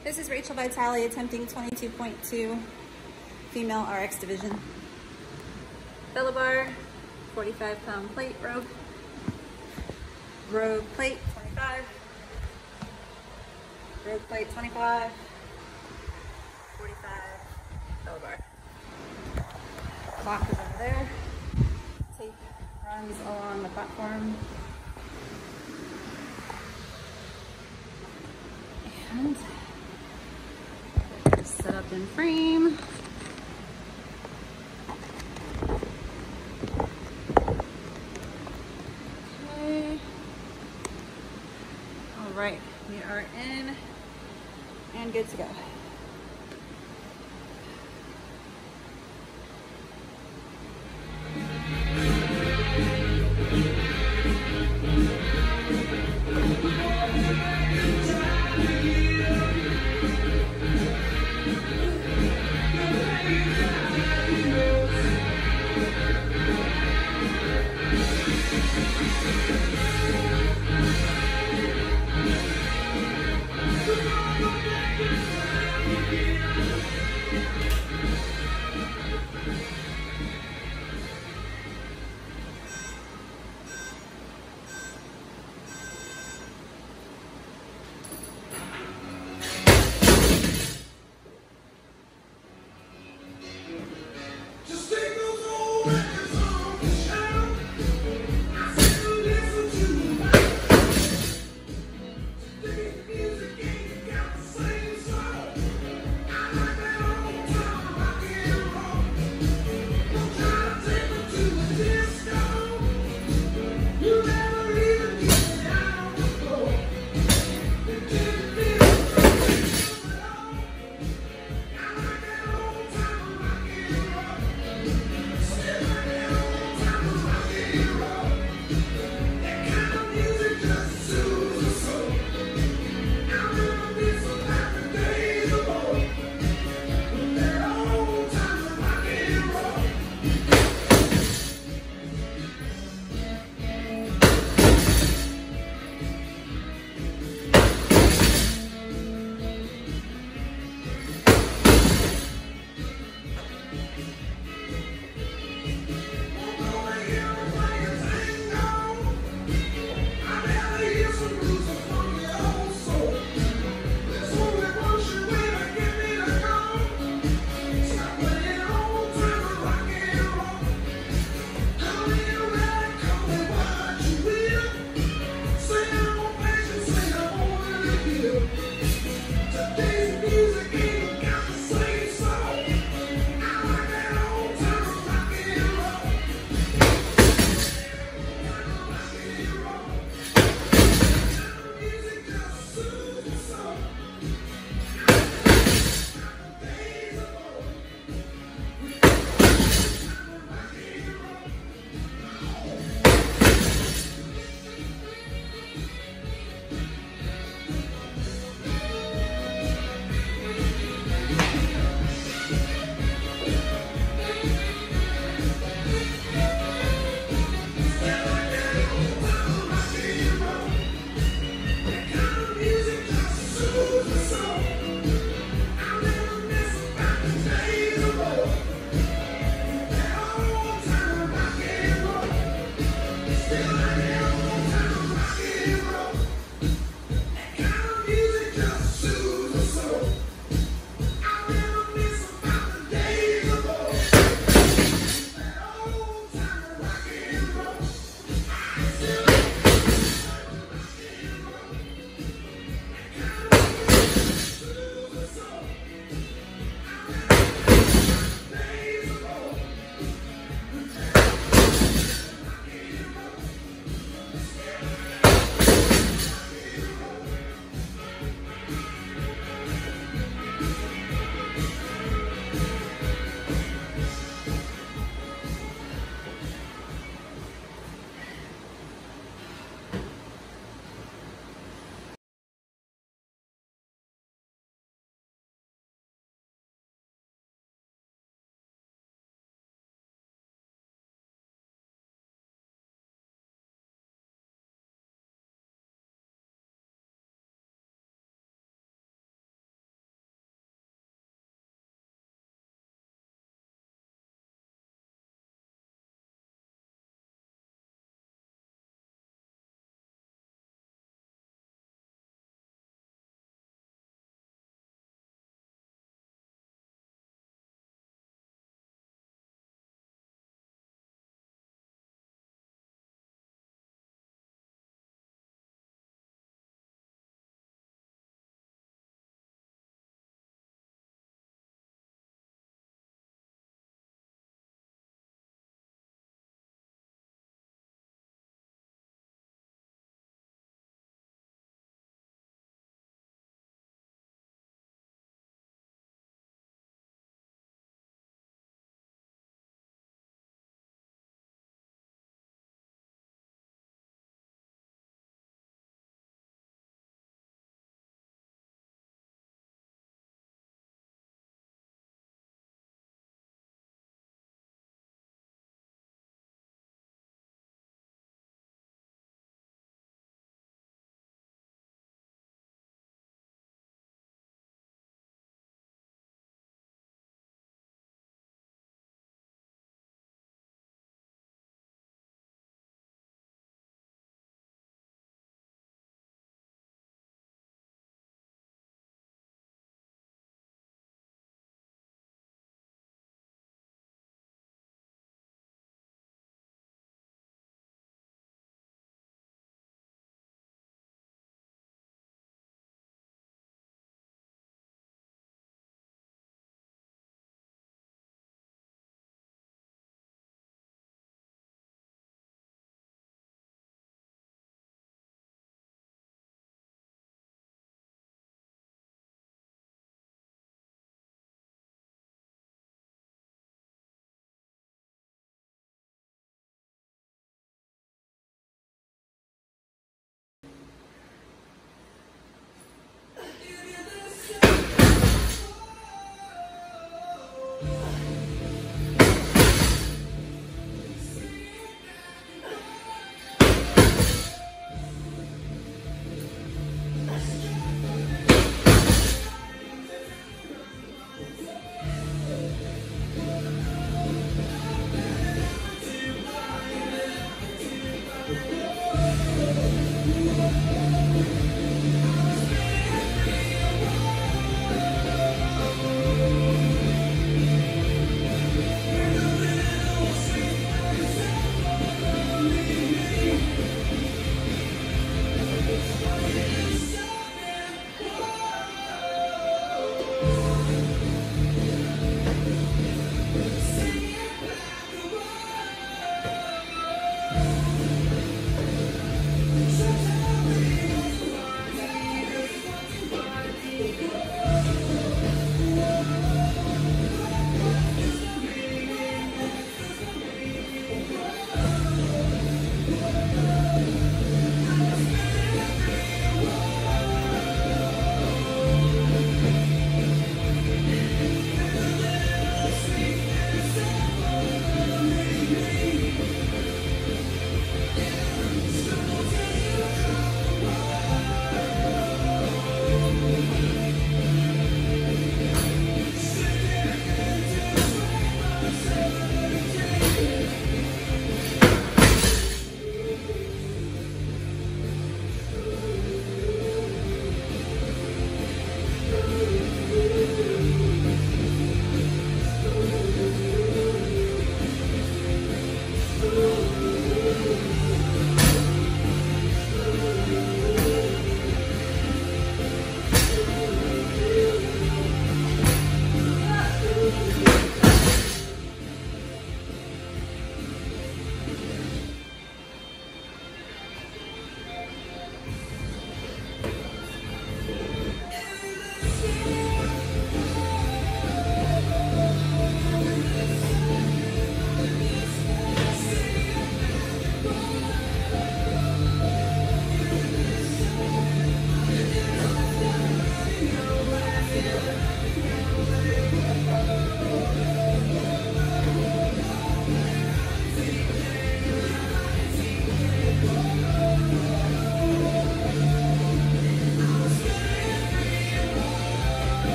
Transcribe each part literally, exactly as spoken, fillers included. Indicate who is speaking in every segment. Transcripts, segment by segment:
Speaker 1: This is Rachel Vitale attempting twenty-two point two female R X division. Bella bar, forty-five pound plate, rogue. Rogue plate, twenty-five. Rogue plate, twenty-five. forty-five, bella bar. Clock is over there. Tape runs along the platform. And set up in frame. Okay. All right, we are in and good to go.
Speaker 2: I'm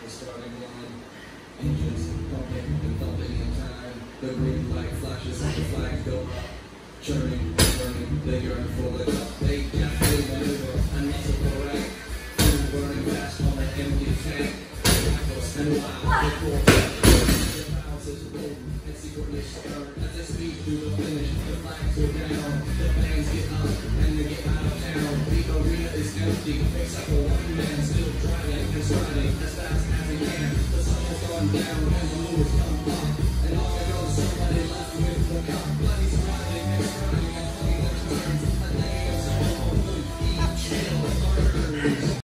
Speaker 2: the starting line. Engines pumping and thumping in time. The green light flashes and the flags go up. Churning, burning, they yearn for the cup. They definitely maneuver, and that's correct. Fuel burning fast on an empty tank. Apples and wild, the core. The bounce is golden and secretly stirred. As they speed through the finish, the flags go down. The fans get up and they get out of town. The arena is empty, except for one man still driving and striding as fast as he can. The sun has gone down and the moon is